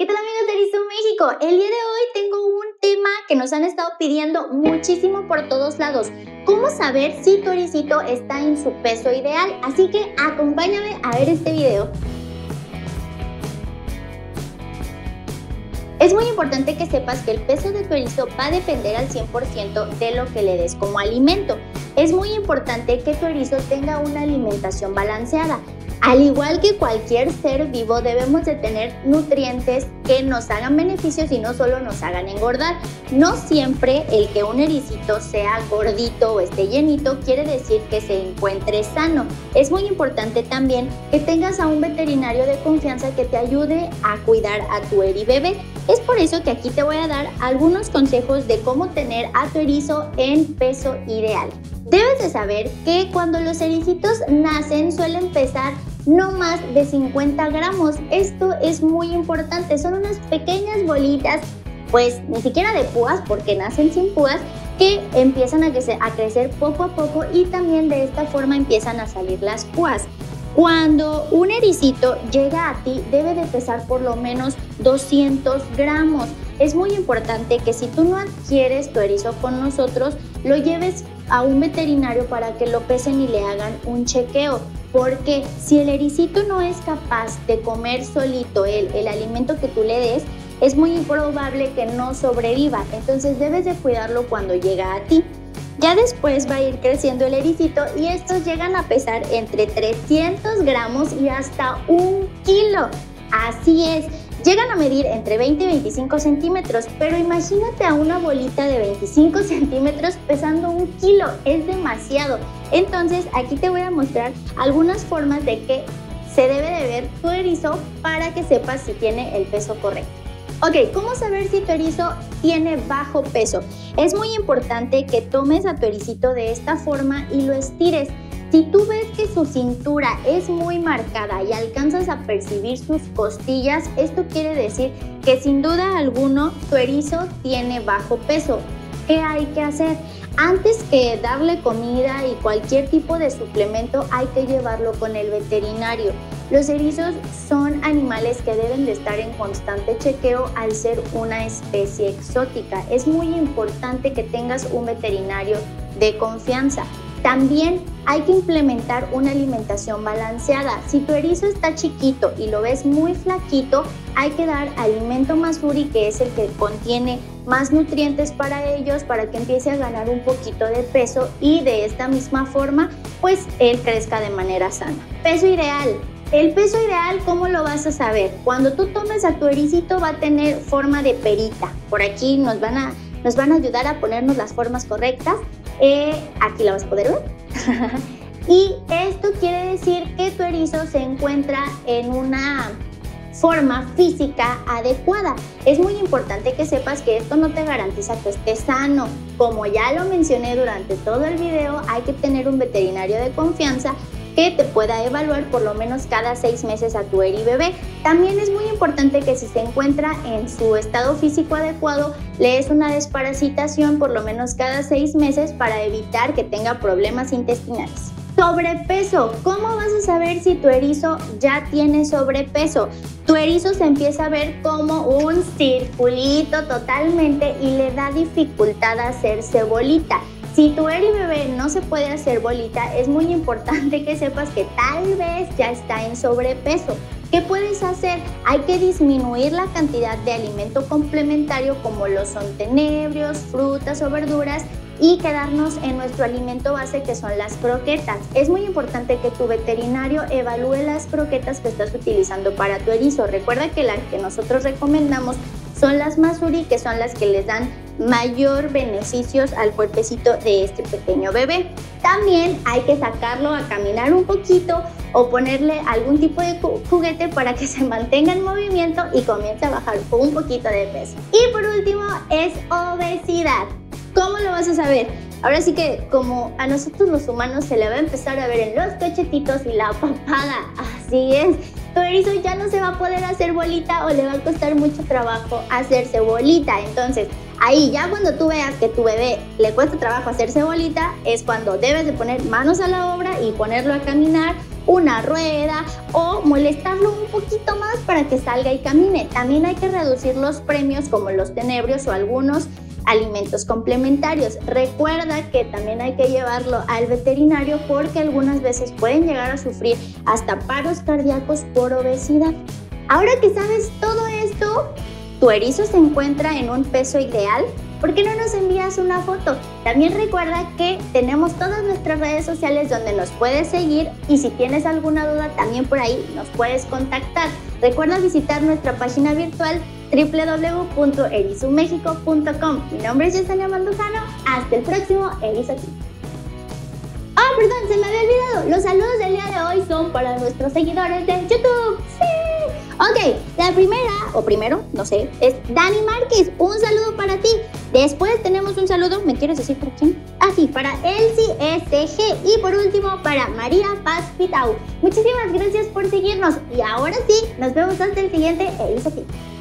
¿Qué tal amigos de Erizo México? El día de hoy tengo un tema que nos han estado pidiendo muchísimo por todos lados. ¿Cómo saber si tu ericito está en su peso ideal? Así que acompáñame a ver este video. Es muy importante que sepas que el peso de tu erizo va a depender al 100% de lo que le des como alimento. Es muy importante que tu erizo tenga una alimentación balanceada. Al igual que cualquier ser vivo, debemos de tener nutrientes que nos hagan beneficios y no solo nos hagan engordar. No siempre el que un ericito sea gordito o esté llenito quiere decir que se encuentre sano. Es muy importante también que tengas a un veterinario de confianza que te ayude a cuidar a tu eribebé. Es por eso que aquí te voy a dar algunos consejos de cómo tener a tu erizo en peso ideal. Debes de saber que cuando los ericitos nacen suelen pesar no más de 50 gramos. Esto es muy importante, son unas pequeñas bolitas, pues ni siquiera de púas porque nacen sin púas, que empiezan a crecer poco a poco y también de esta forma empiezan a salir las púas. Cuando un ericito llega a ti debe de pesar por lo menos 200 gramos. Es muy importante que si tú no adquieres tu erizo con nosotros, lo lleves a un veterinario para que lo pesen y le hagan un chequeo. Porque si el ericito no es capaz de comer solito el alimento que tú le des, es muy improbable que no sobreviva. Entonces debes de cuidarlo cuando llega a ti. Ya después va a ir creciendo el ericito y estos llegan a pesar entre 300 gramos y hasta 1 kilo. Así es, llegan a medir entre 20 y 25 centímetros, pero imagínate a una bolita de 25 centímetros pesando 1 kilo, es demasiado. Entonces aquí te voy a mostrar algunas formas de que se debe de ver tu erizo para que sepas si tiene el peso correcto. Ok, ¿cómo saber si tu erizo tiene bajo peso? Es muy importante que tomes a tu ericito de esta forma y lo estires. Si tú ves que su cintura es muy marcada y alcanzas a percibir sus costillas, esto quiere decir que sin duda alguno tu erizo tiene bajo peso. ¿Qué hay que hacer? Antes que darle comida y cualquier tipo de suplemento, hay que llevarlo con el veterinario. Los erizos son animales que deben de estar en constante chequeo al ser una especie exótica. Es muy importante que tengas un veterinario de confianza. También hay que implementar una alimentación balanceada. Si tu erizo está chiquito y lo ves muy flaquito, hay que dar alimento masuri, que es el que contiene más nutrientes para ellos, para que empiece a ganar un poquito de peso y de esta misma forma, pues él crezca de manera sana. Peso ideal. El peso ideal, ¿cómo lo vas a saber? Cuando tú tomes a tu ericito va a tener forma de perita. Por aquí nos van a ayudar a ponernos las formas correctas. Aquí la vas a poder ver. Y esto quiere decir que tu erizo se encuentra en una forma física adecuada. Es muy importante que sepas que esto no te garantiza que estés sano. Como ya lo mencioné durante todo el video, hay que tener un veterinario de confianza que te pueda evaluar por lo menos cada 6 meses a tu eribebé. También es muy importante que si se encuentra en su estado físico adecuado, le des una desparasitación por lo menos cada 6 meses para evitar que tenga problemas intestinales. Sobrepeso. ¿Cómo vas a saber si tu erizo ya tiene sobrepeso? Tu erizo se empieza a ver como un circulito totalmente y le da dificultad a hacerse bolita. Si tu eribebé no se puede hacer bolita, es muy importante que sepas que tal vez ya está en sobrepeso. ¿Qué puedes hacer? Hay que disminuir la cantidad de alimento complementario como lo son tenebrios, frutas o verduras y quedarnos en nuestro alimento base, que son las croquetas. Es muy importante que tu veterinario evalúe las croquetas que estás utilizando para tu erizo. Recuerda que las que nosotros recomendamos son las masuri, que son las que les dan mayor beneficios al cuerpecito de este pequeño bebé. También hay que sacarlo a caminar un poquito o ponerle algún tipo de juguete para que se mantenga en movimiento y comience a bajar un poquito de peso. Y por último es obesidad. ¿Cómo lo vas a saber? Ahora sí que como a nosotros los humanos se le va a empezar a ver en los cachetitos y la papada. Así es. Tu erizo ya no se va a poder hacer bolita o le va a costar mucho trabajo hacerse bolita. Entonces, ahí ya cuando tú veas que tu bebé le cuesta trabajo hacerse bolita, es cuando debes de poner manos a la obra y ponerlo a caminar una rueda o molestarlo un poquito más para que salga y camine. También hay que reducir los premios como los tenebrios o algunos alimentos complementarios. Recuerda que también hay que llevarlo al veterinario porque algunas veces pueden llegar a sufrir hasta paros cardíacos por obesidad. Ahora que sabes todo esto, tu erizo se encuentra en un peso ideal, ¿por qué no nos envías una foto? También recuerda que tenemos todas nuestras redes sociales donde nos puedes seguir y si tienes alguna duda también por ahí nos puedes contactar. Recuerda visitar nuestra página virtual www.erizomexico.com. Mi nombre es Yesenia Mandujano. Hasta el próximo Erizo Aquí. Perdón, se me había olvidado. Los saludos del día de hoy son para nuestros seguidores de YouTube. ¡Sí! Ok, la primera, o primero, no sé, es Dani Márquez. Un saludo para ti. Después tenemos un saludo, ¿me quieres decir para quién? Sí, para Elsie SG. Y por último, para María Paz Pitau. Muchísimas gracias por seguirnos. Y ahora sí, nos vemos hasta el siguiente Erizo Aquí.